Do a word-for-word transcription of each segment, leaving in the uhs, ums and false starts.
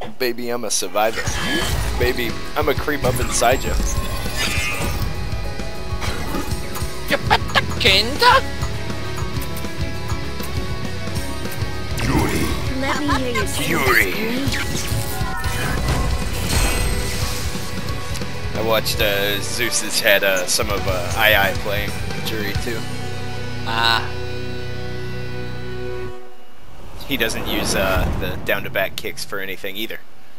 Baby, I'm a survivor. Baby, I'm a creep up inside you. Kenta? Yuri. Let me hear you sing. Yuri. I watched uh, Zeus's had uh, some of uh, I I playing Jury too. Ah. He doesn't use uh, the down to back kicks for anything either.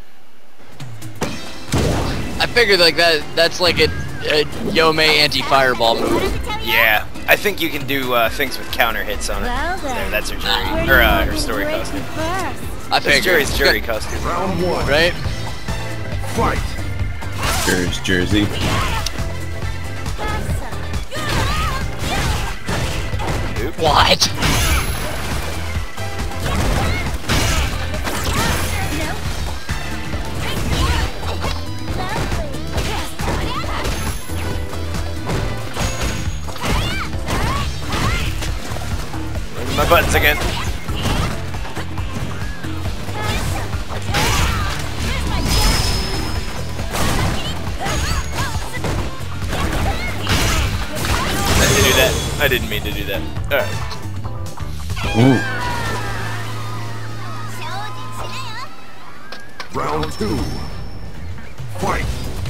I figured like that. That's like a, a Yomei anti-fireball move. Yeah, I think you can do uh, things with counter hits on it. Well then. There, that's her Where Jury, do her, you uh, want her me to story break costume. you first? I That's figured. Jury's Jury costume. Round one. Right? Fight. There's Jersey. Oop. What? My buttons again. I didn't do that. I didn't mean to do that. Alright. Ooh. Round two. Fight.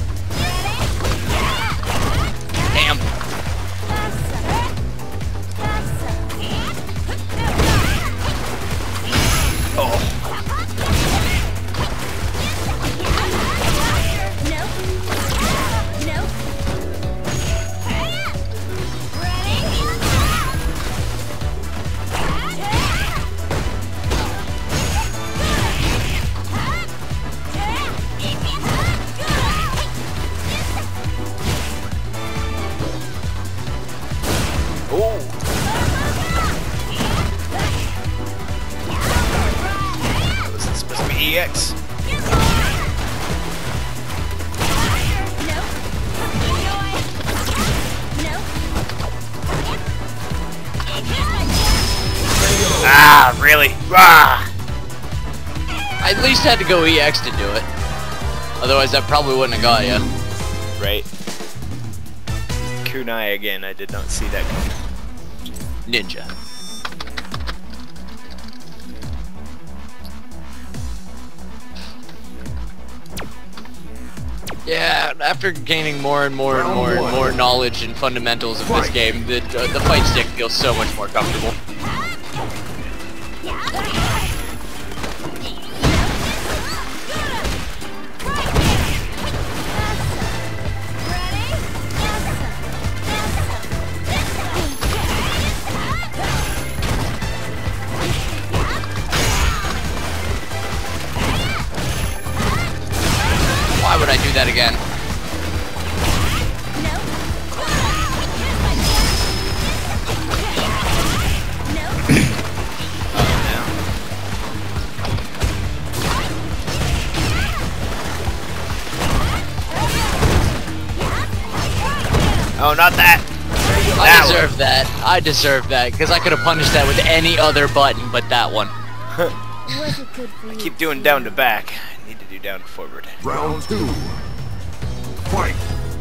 Damn. Oh. Was it supposed to be E X? Ah, really? Ah! I at least had to go E X to do it. Otherwise, that probably wouldn't have got you. Right. Kunai again, I did not see that coming. Ninja. Yeah, after gaining more and more and more and more knowledge and fundamentals of this game, the uh, the fight stick feels so much more comfortable. Why would I do that again? Oh, not that! I That deserve that. I deserve that because I could have punished that with any other button but that one. Was it good for I you? keep doing down to back. I need to do down to forward. Round two. Fight.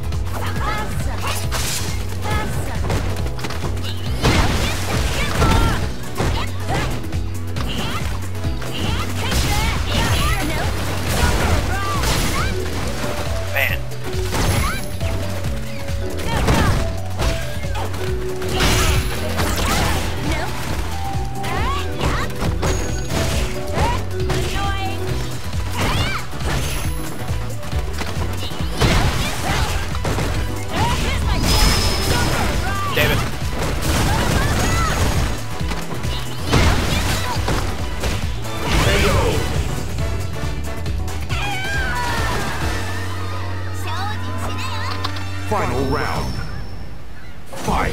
Man. Damn it. Final round. Fight.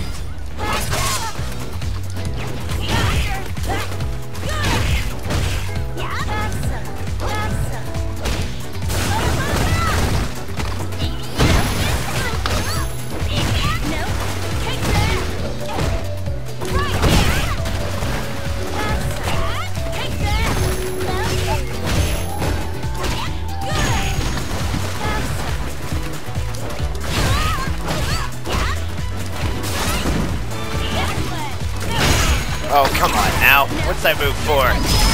What's that move for?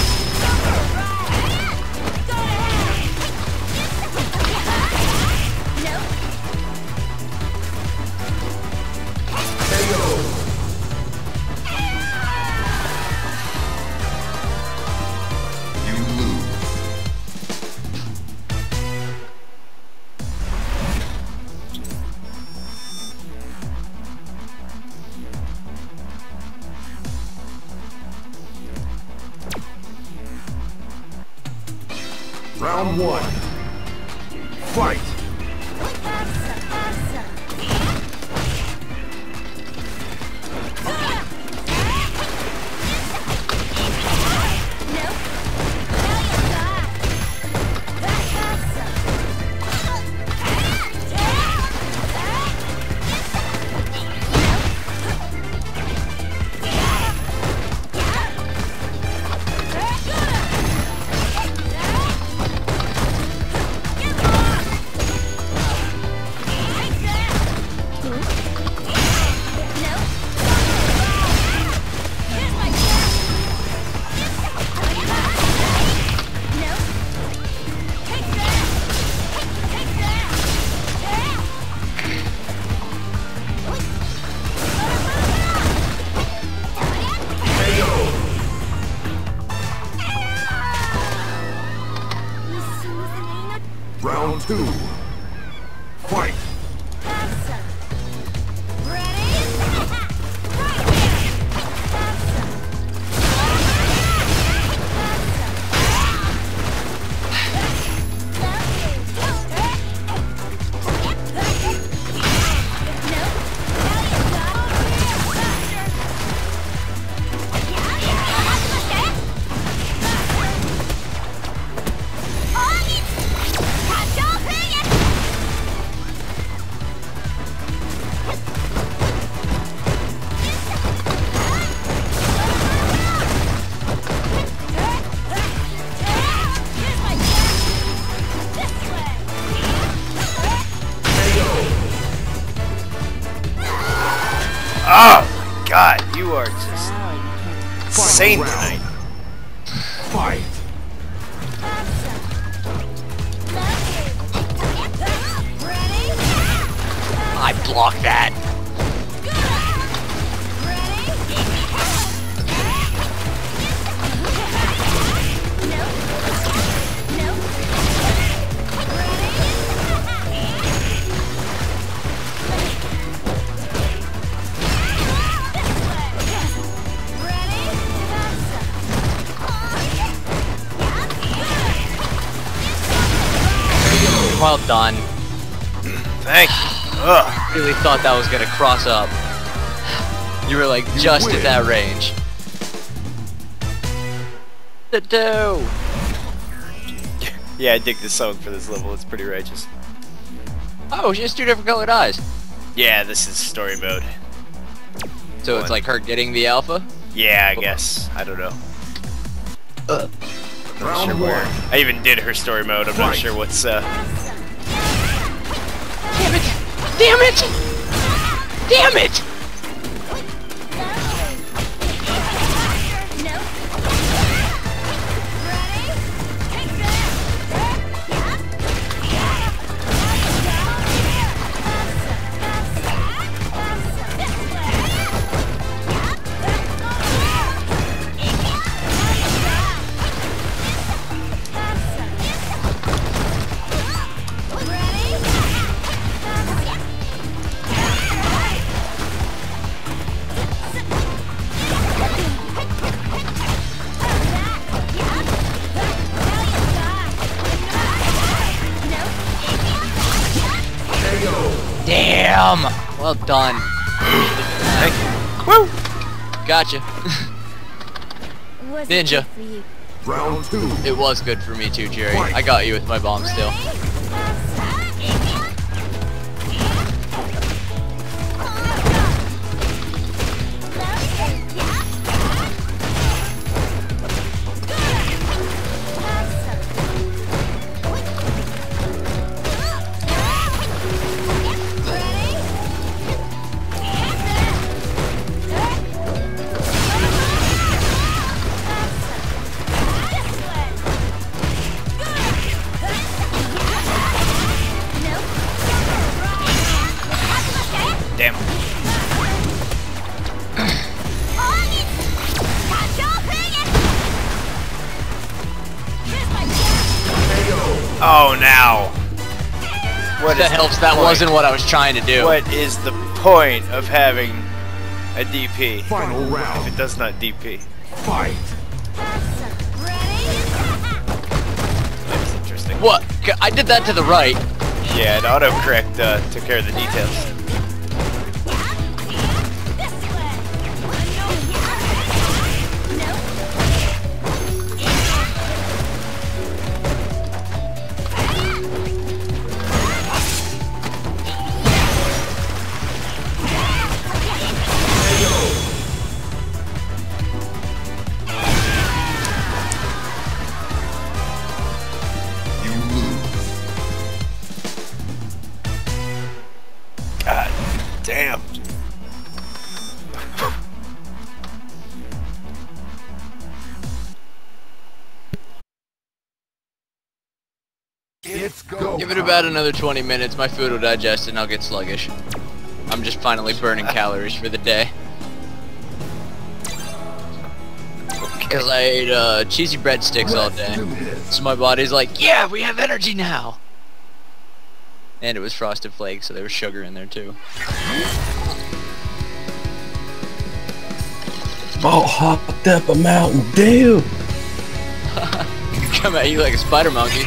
Round one. Fight! Round two. Fight! Oh my god, you are just insane tonight. Fight! I blocked that. Well done. Thank you. Ugh. Really thought that was gonna cross up. You were like just at that range. The dough. Yeah, I dig the song for this level. It's pretty righteous. Oh, she has two different colored eyes. Yeah, this is story mode. So it's like her getting the alpha? Yeah, I guess. I don't know. Uh. I'm not Round sure where. one. I even did her story mode. I'm not Fight. sure what's uh. Damn it! Damn it! Damn it! Damn! Well done. Thank you. Woo! Gotcha. Was Ninja. it good for you? Round two. It was good for me too, Jerry. Fight. I got you with my bomb still. Oh, now. What that is the helps. That point? wasn't what I was trying to do. What is the point of having a D P Final if round. it does not D P? Fight. That's interesting. What? I did that to the right. Yeah, the autocorrect uh, took care of the details. God damn. It's go. Give it about another twenty minutes. My food will digest and I'll get sluggish. I'm just finally burning calories for the day. Because I ate uh, cheesy breadsticks all day. So my body's like, yeah, we have energy now. And it was Frosted Flakes, so there was sugar in there too. Oh, hopped up a Mountain Dew. Come at you like a spider monkey.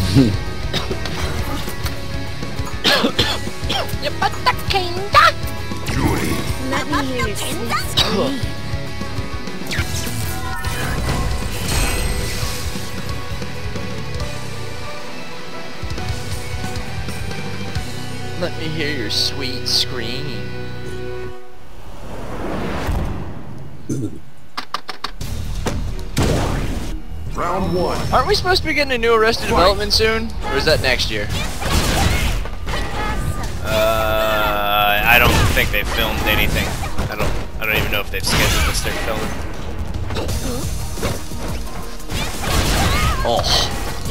Let me hear your sweet scream. Let me hear your sweet scream. Round one. Aren't we supposed to be getting a new Arrested Development soon? Or is that next year? Uh, I don't think they filmed anything. I don't. I don't even know if they've scheduled this. They're filming. Oh.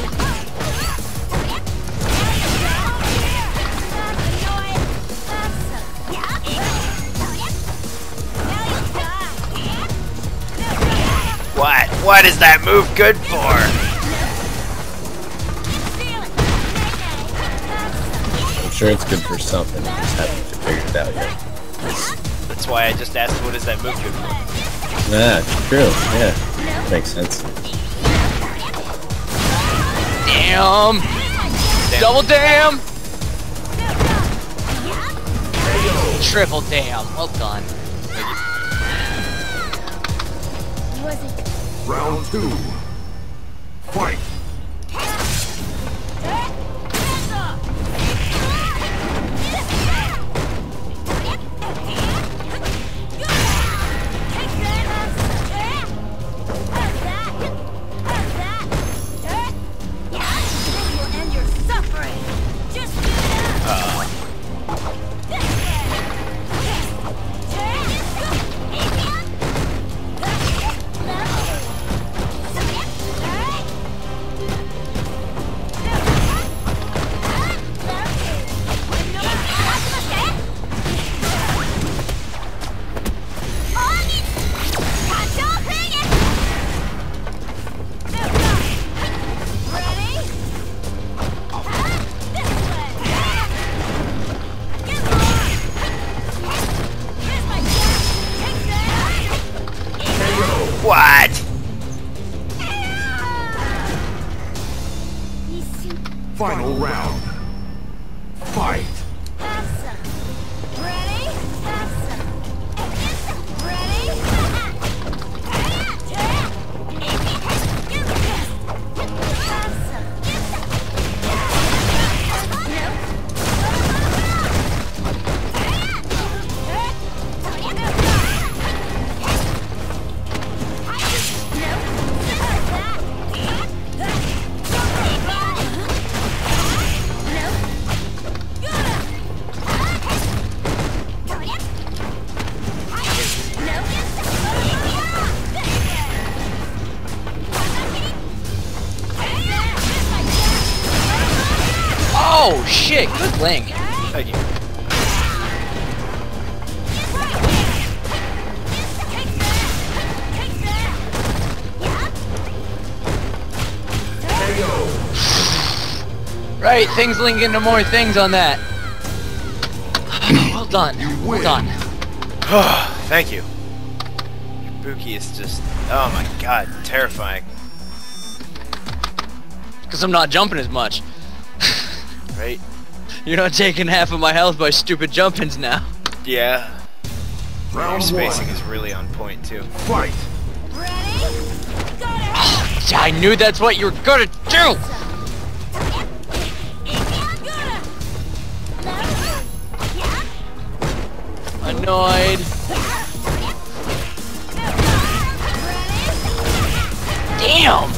What? What is that move good for? I'm sure it's good for something. I just haven't figured it out yet. That's why I just asked, what is that move good for? Nah, true. Yeah, makes sense. Damn! Double damn! Triple damn. Well done. Was it Round two. Fight. What? Final round. Fight. Oh shit, good link. Thank you. Right, things link into more things on that. Well done. Well done. Thank you. Buki is just, oh my god, terrifying. Because I'm not jumping as much. Right? You're not taking half of my health by stupid jumpings now. Yeah. Your Round spacing one. is really on point too. Fight. I knew that's what you were gonna do! Annoyed. Damn!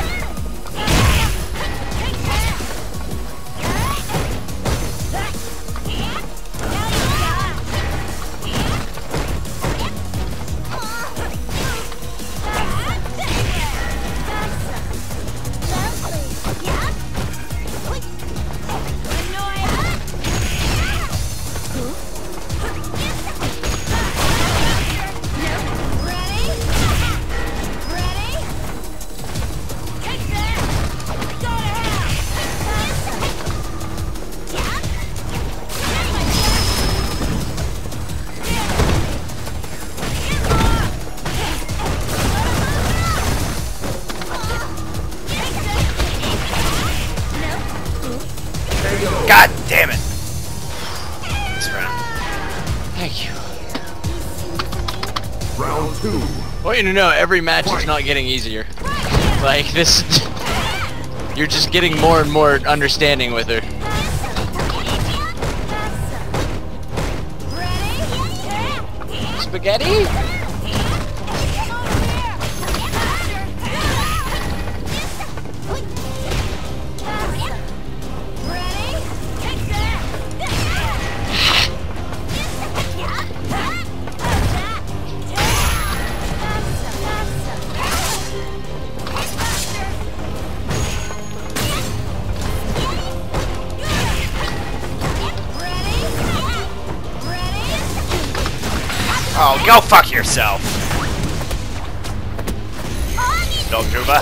God damn it! This round. Thank you. Round two. I want you to know, every match is not getting easier. Like, this... You're just getting more and more understanding with her. Spaghetti? Oh, go fuck yourself! Stop, Juba.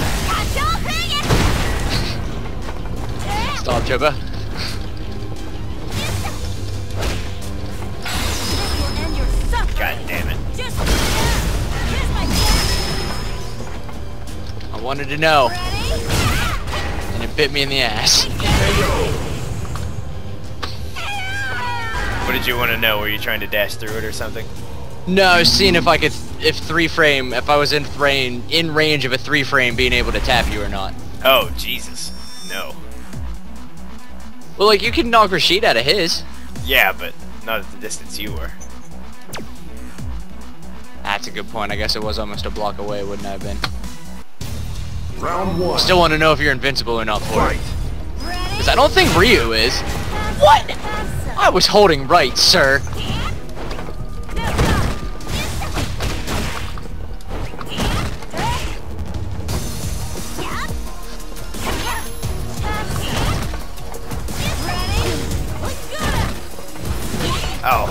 Stop, Juba. God damn it. I wanted to know. And it bit me in the ass. What did you want to know? Were you trying to dash through it or something? No, I was seeing if I could, if three frame, if I was in frame, in range of a three frame being able to tap you or not. Oh, Jesus. No. Well, like, you can knock Rashid out of his. Yeah, but not at the distance you were. That's a good point. I guess it was almost a block away, wouldn't I have been? Round one. Still want to know if you're invincible or not for it. Fight. Because I don't think Ryu is. What? I was holding right, sir. Oh.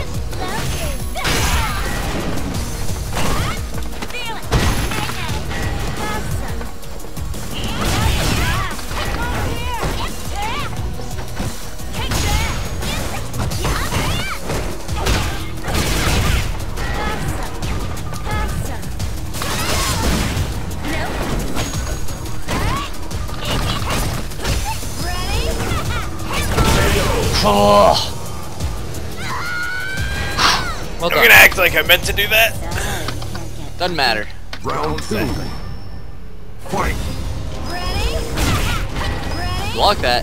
Oh. Well I'm done. gonna act like I meant to do that. Doesn't matter. Round two. Fight. Block that.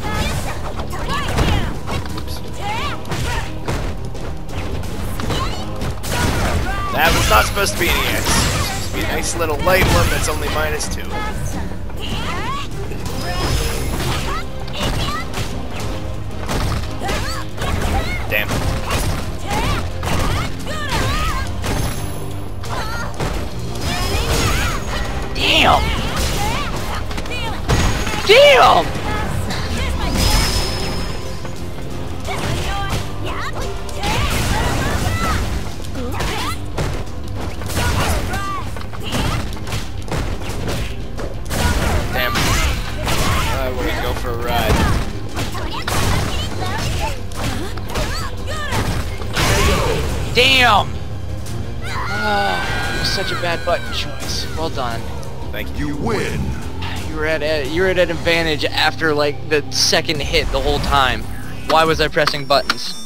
That was not supposed to be an E X. It's supposed to be a nice little light one that's only minus two. Damn. Damn! Damn! Damn. I want to go for a ride. Damn! Oh, it was such a bad button choice. Well done. Thank you. You win. You were at a, you were at an advantage after like the second hit the whole time. Why was I pressing buttons?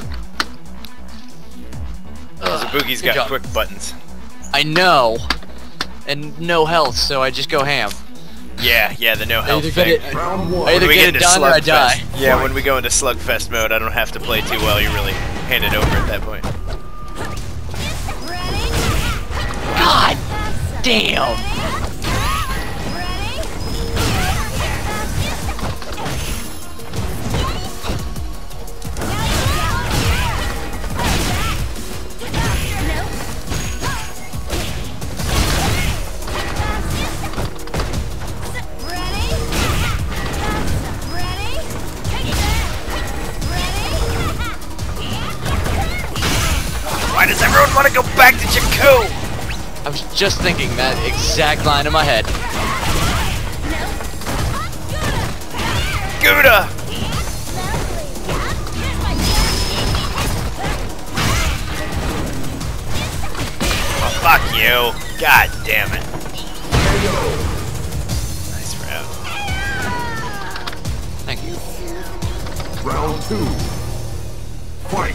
Ugh, Zaboogi's good got job. quick buttons. I know. And no health, so I just go ham. Yeah, yeah, the no health either thing. get it- Round I one. either When we get get it into done or I die. Slugfest. Yeah, when we go into Slugfest mode, I don't have to play too well. You really hand it over at that point. God damn! Why does everyone want to go back to Jakku? I was just thinking that exact line in my head. Gouda! Oh, fuck you. God damn it. Nice round. Thank you. Round two. Fight.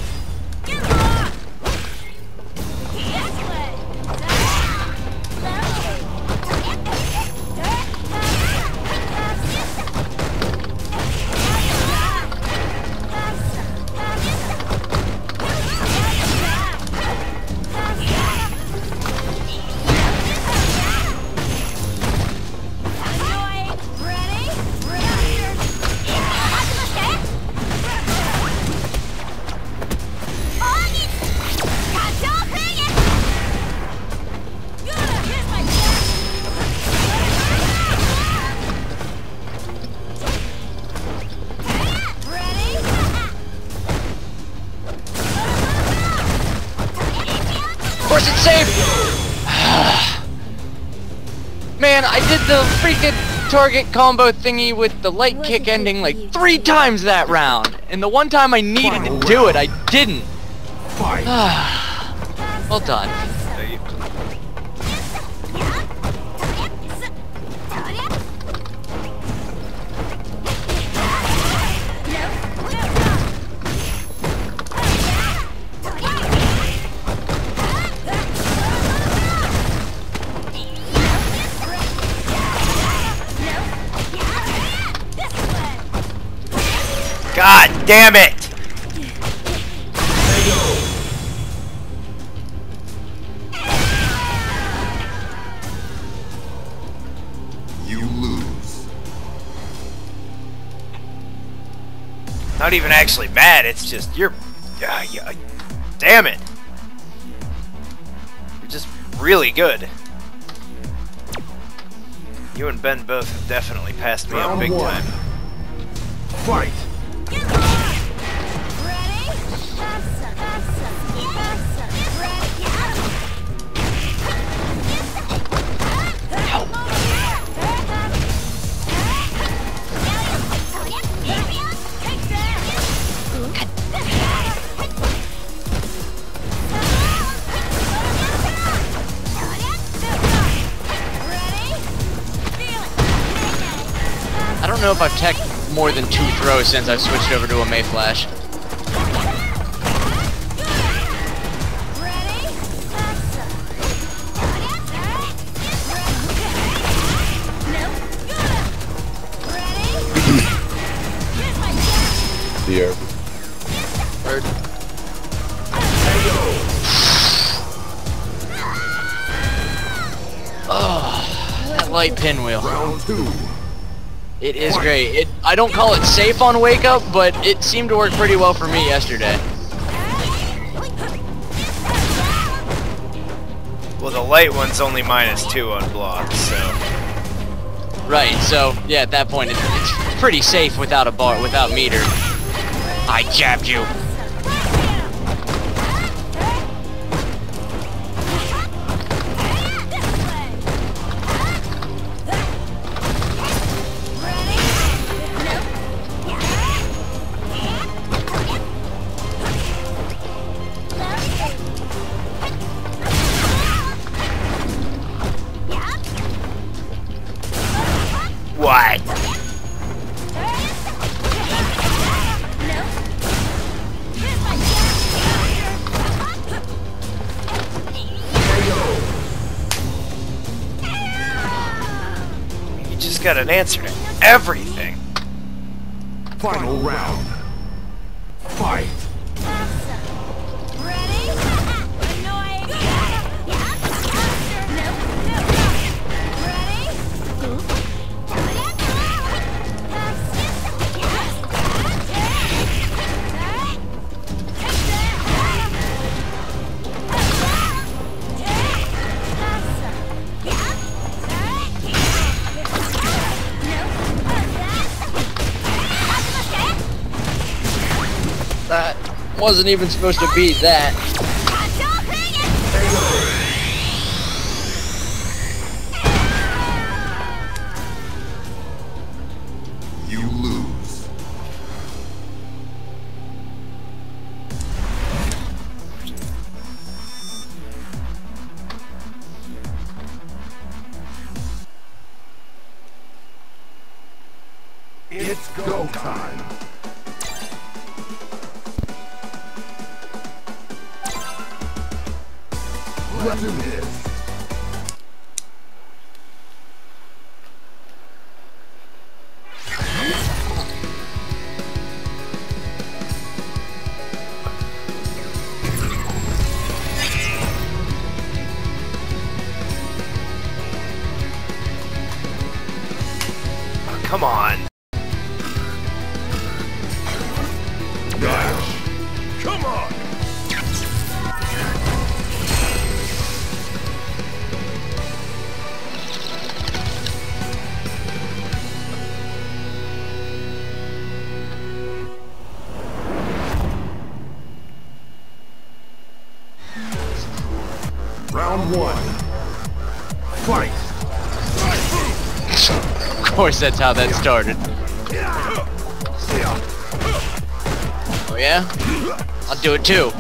Of course it's safe! Man, I did the freaking target combo thingy with the light kick ending like three times that round. And the one time I needed to do it, I didn't. Fight. Well done. Thank you. God damn it! You lose. Not even actually mad, it's just, you're... Uh, yeah, damn it! You're just really good. You and Ben both have definitely passed me up Round big one. time. Fight. I don't know if I've teched more than two throws since I've switched over to a Mayflash. Here. Bird. Oh, that light pinwheel. Round two. It is great. It I don't call it safe on Wake Up, but it seemed to work pretty well for me yesterday. Well, the light one's only minus two on blocks, so... Right, so yeah, at that point it, it's pretty safe without a bar, without meter. I jabbed you. got an answer to everything. Final round. Fight. Ready? Annoying. No, no. Ready? That wasn't even supposed to be that. You lose. It's go time. Let's do this. Oh, come on. Dash. Come on. Round one. Fight. Of course, that's how that started. Oh yeah? I'll do it too.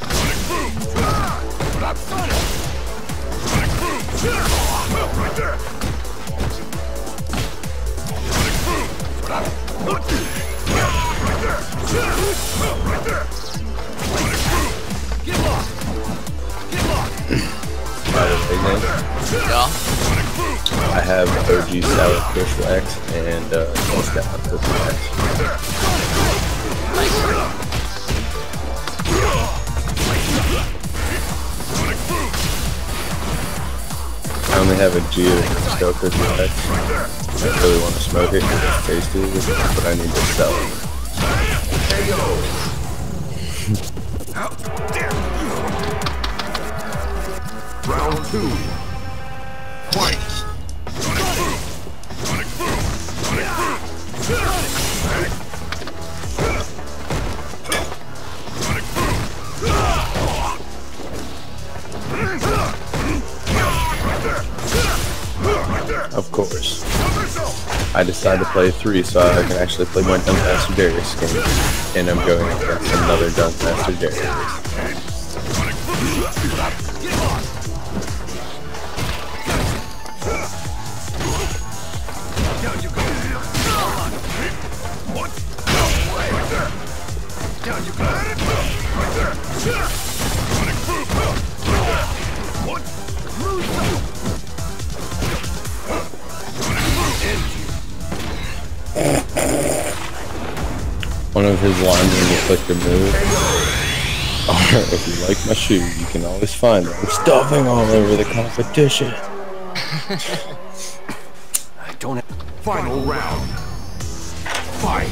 Yeah. I have O G Sour Crystal X and uh, just got my Crystal X. I only have a G of Crystal Crystal X. I really want to smoke it because it's tasty, but I need to sell it. Round two. Fight. Of course. I decided to play three so I can actually play my Dunkmaster Darius game. And I'm going against another Dunkmaster Darius. Down you go. What? Right there. Down you go. Right there. What? One of his lines when you click the move. Or if you like my shoe, you can always find them. I'm stuffing all over the competition. I don't have... Final round. Fight.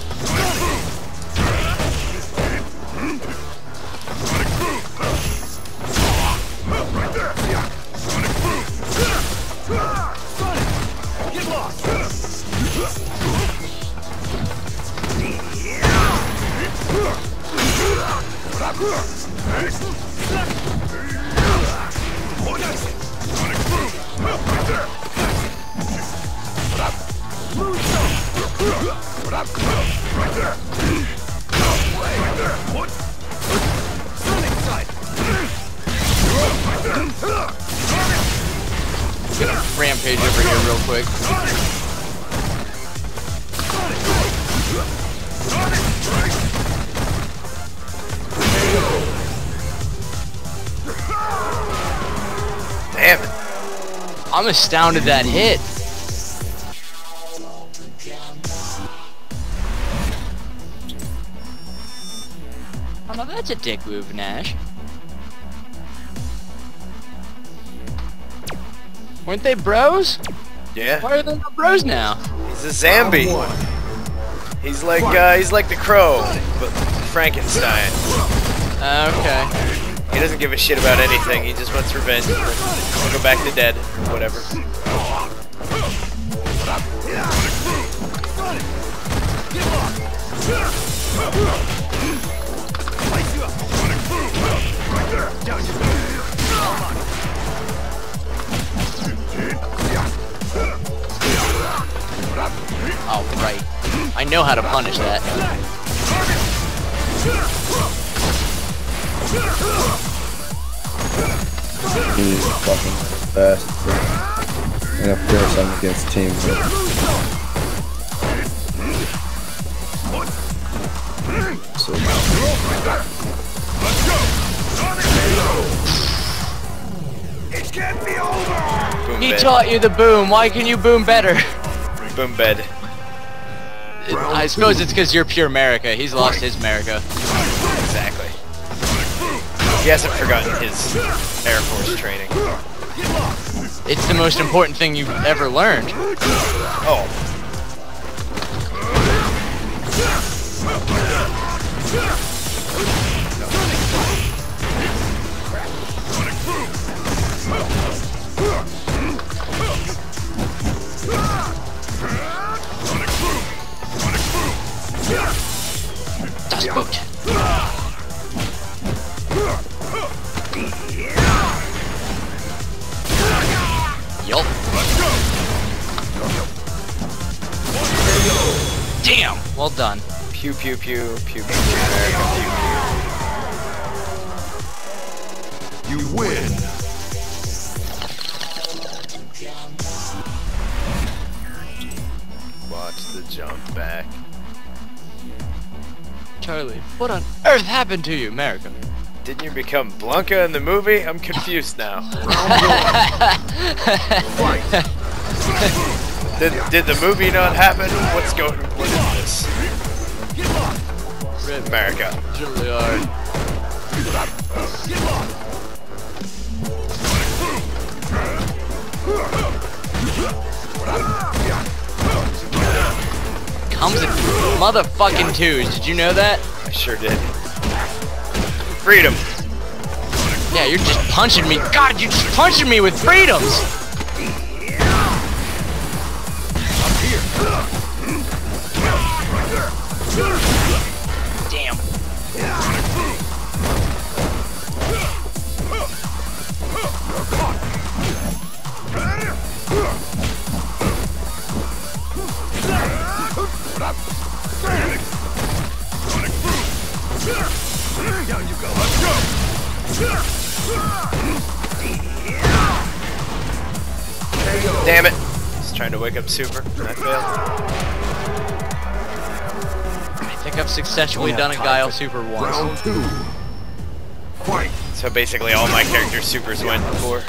Right there. Get lost. Get a rampage over here real quick. Damn it. I'm astounded that hit. now that's a dick move, Nash. Weren't they bros? Yeah. Why are they not bros now? He's a Zambi. He's like uh, he's like the Crow, but Frankenstein. Uh, okay. He doesn't give a shit about anything. He just wants revenge. He'll go back to dead or whatever. Oh, right. I know how to punish that. He's fucking fast. And of course I'm against Team Blue. So It can't be over! Boom He bed. taught you the boom. Why can you boom better? Boom bed. I suppose it's because you're pure America. He's lost his America. Exactly. He hasn't forgotten his Air Force training. It's the most important thing you've ever learned. Oh. Das Boot. Yup. Damn. Well done. Pew pew pew pew pew pew America pew You win! pew. Watch the jump back. Charlie, what on earth happened to you, America? Didn't you become Blanca in the movie? I'm confused now. Did, did the movie not happen? What's going? What is this? America. Juilliard. Comes in motherfucking twos. Did you know that? I sure did. Freedom. Yeah, you're just punching me. God, you're just punching me with freedoms. Damn. Down you go, let's go! Damn it. Just trying to wake up Super. I failed. I think I've successfully done a Guile Super once. Round two. Fight! So basically all my character supers went before.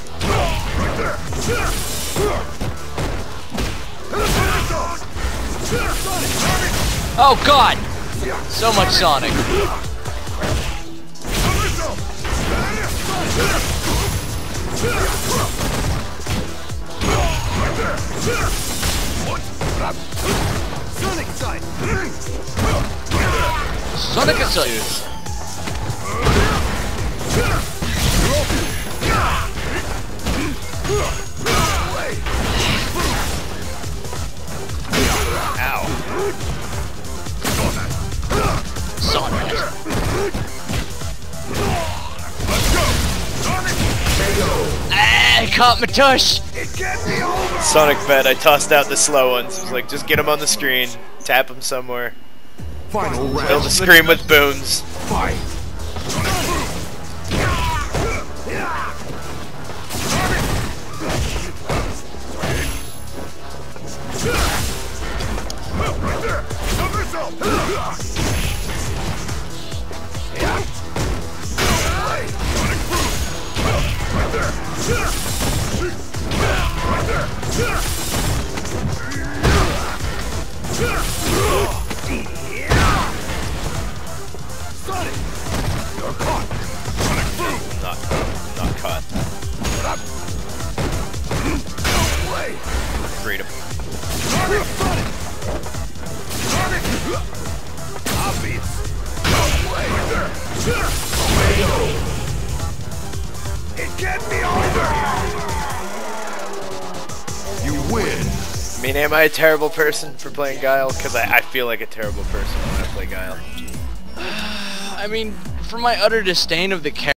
Oh God! So much Sonic. Sonic side! Sonic Assault. Ow. Sonic. Ah, caught my tush. It can't be over! Sonic bet. I tossed out the slow ones. I was like, just get them on the screen. Tap them somewhere. Final Build a round. screen with booms. Fight! Right there! Somersault! Sonic! It can't be over. You win. I mean, am I a terrible person for playing Guile? Because I, I feel like a terrible person when I play Guile. I mean, for my utter disdain of the character.